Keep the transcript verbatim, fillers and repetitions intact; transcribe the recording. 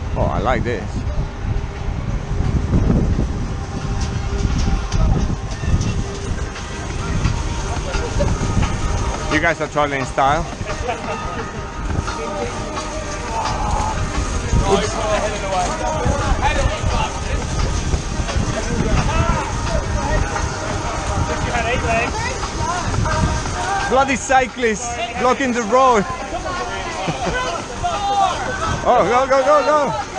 Oh, I like this. You guys are traveling in style. Oops. Bloody cyclists blocking the road. Oh, go, go, go, go.